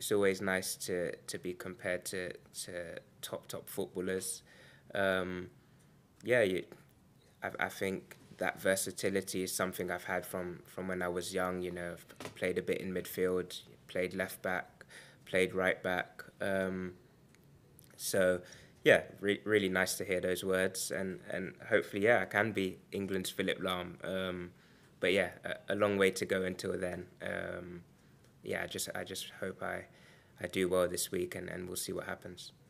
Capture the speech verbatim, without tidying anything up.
it's always nice to to be compared to to top top footballers. Um, yeah, you, I I think that versatility is something I've had from from when I was young. You know, I've played a bit in midfield, played left back, played right back. Um, so yeah, re- really nice to hear those words, and and hopefully, yeah, I can be England's Philip Lahm. Um, but yeah, a, a long way to go until then. Um, yeah, I just I just hope I I do well this week, and, and we'll see what happens.